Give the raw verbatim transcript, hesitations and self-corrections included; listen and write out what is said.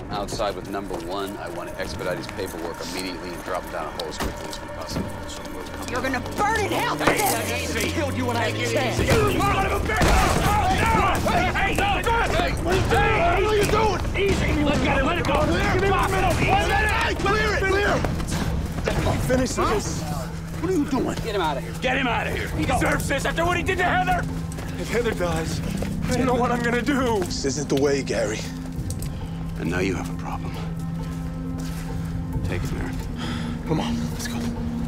outside with number one. I want to expedite his paperwork immediately and drop him down a hole as quickly as possible. So we'll come You're gonna burn in hell for this! Hey, easy. Killed you when I understand. Hey, no, God! Hey, what are you doing? What are you doing? Easy, let go, let it go. Give me one minute. One minute. Clear it, clear. Finish this. What are you doing? Get him out of here. Get him out of here. He deserves this after what he did to Heather. If Heather dies, I don't know what I'm gonna do. This isn't the way, Gary. And now you have a problem. Take it, Merrick. Come on, let's go.